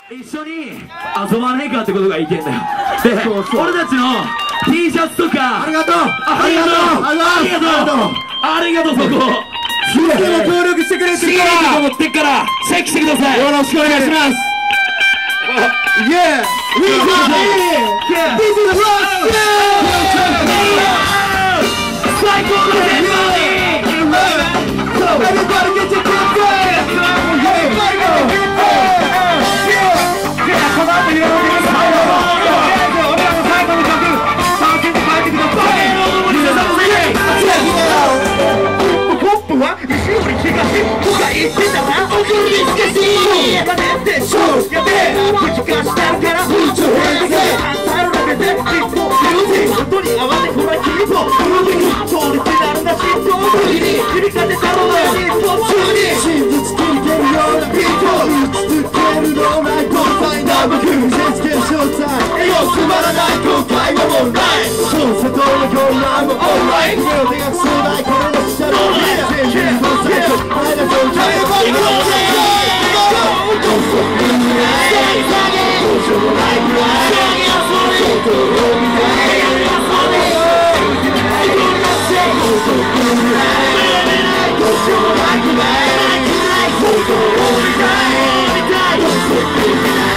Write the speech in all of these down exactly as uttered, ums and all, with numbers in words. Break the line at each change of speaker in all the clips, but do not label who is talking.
一緒に遊ばねえかってことが意見だよ。で、俺たちの T シャツとか、
ありがとう
ありがとうありがとうありがとう、そこ
すげえ協力してくれてるから
持ってっからチェックしてください。
よろしくお願いします。Yeah! We got it! This is Rock!
最高のメンバーに
Everybody get your kids going! Everybody go! この後広げてください。俺らの最後の曲楽しんで帰ってください。ポップは西より東とか言ってたな。送りつけしやめてしょやめ口かしてるから宇宙変性与えるだけで一歩手打ち音に合わせこれキーボード通りすがるな心臓無理に響かせたのだよ日本中に真実切り切るようなビート打ち続けるのないゴーサイナー僕全然ショータイム栄養つまらない後悔はもうないそう瀬戸のゴーラーもオーライ手を手がくそうないこれの下の家全部の最初前田状態を行こうぜどうぞみんなどうしようもないくらい外を見たいどうぞみんなどうしようもないくらい外を見たいどうぞみんな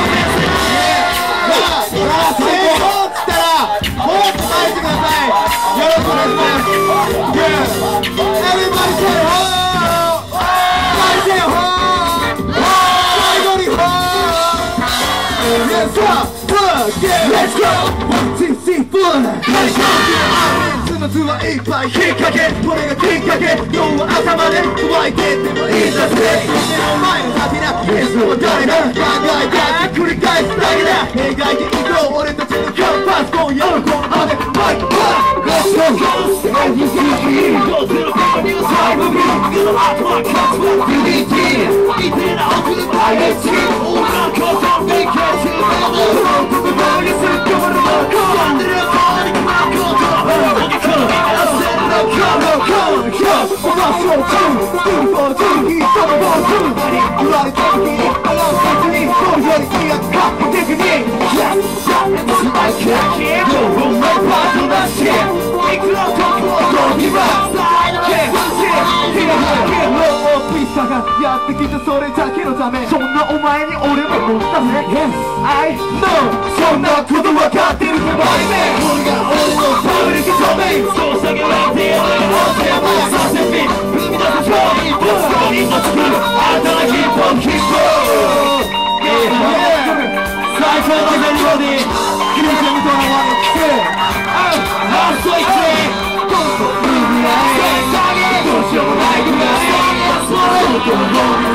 最高っつったらもっと書いてください。よろしくお願いします。Everybody say ho! Everybody say ho! Everybody ho! Yes sir! Let's go! One, two, three, four! Let's go! つまつはいっぱい引っ掛けこれがきっかけ要は朝まで乾いてってもいいだぜ目の前のハピなイエスは誰だ考えたって繰り返すだけだ描いていこう俺たちのキャンパス今夜のこの場でマイクバック Let's go!エムシー Go to the ball news time of me Gonna rock my cuts with ディーディー 見てな奥のアイエスティー俺のことを見返すのだこの言葉にすっ込まれたこんでる顔にまくことCome on, come on, come on, come on, two for two, he's so for two. You are the king, I love company, so you're the king of cup, take me. Yes, I can't go from my part to the shit. Make it up, don't give up. Can't hit him, no, please, やってきたそれだけのためそんなお前に俺も乗ったぜ Yes, I know そんなことわかってるぜバイメンこれが俺のパブリックドメインそう下げられてやるよ手前させて踏み出す超一歩ストーリーの作る新たなヒップホップヒップホップ最高のメロディーキルセミトラワーのキスラストいちどうぞ踏み上げどうしようもないぐらいそうと思う